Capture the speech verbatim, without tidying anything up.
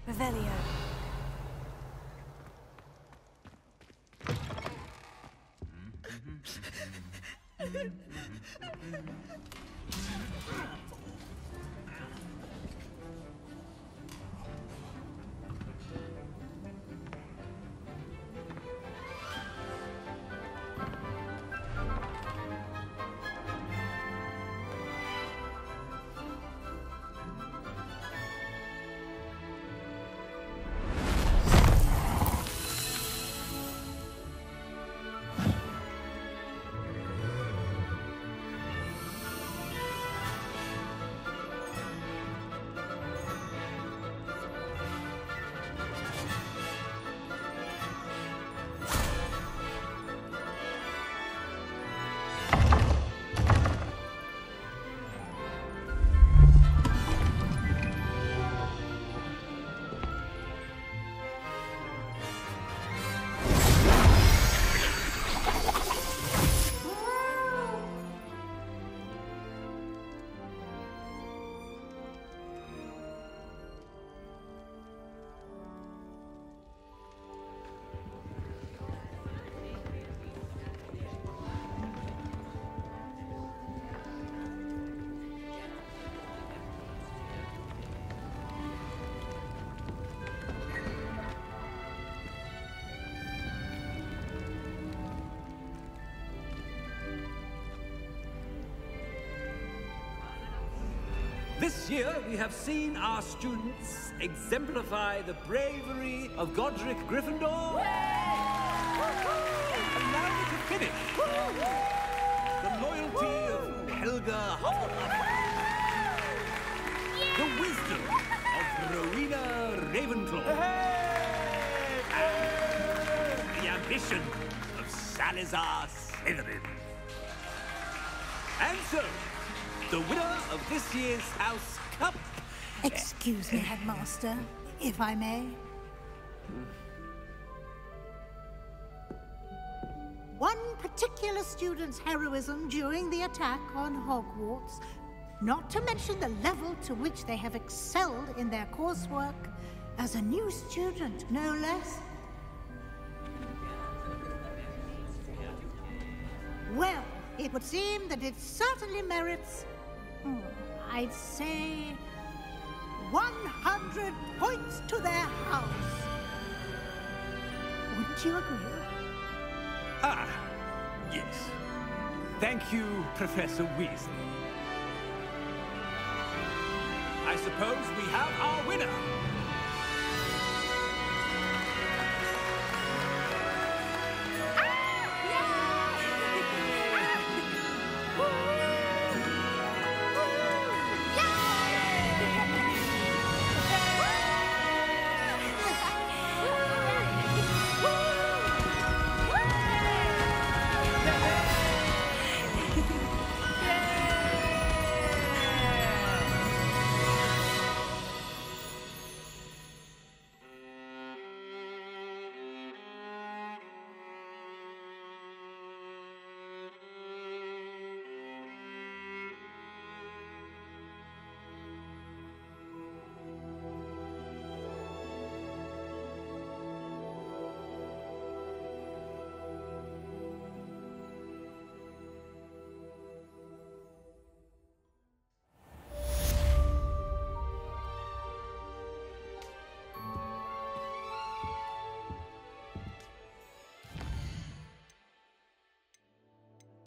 Revelio. This year, we have seen our students exemplify the bravery of Godric Gryffindor. And now we can finish. The loyalty of Helga Hufflepuff. The wisdom of Rowena Ravenclaw. And the ambition of Salazar Slytherin. And so, the winner of this year's House Cup... Excuse me, Headmaster, if I may. One particular student's heroism during the attack on Hogwarts, not to mention the level to which they have excelled in their coursework, as a new student, no less. Well, it would seem that it certainly merits... Hmm, I'd say one hundred points to their house. Wouldn't you agree? Ah, yes. Thank you, Professor Weasley. I suppose we have our winner.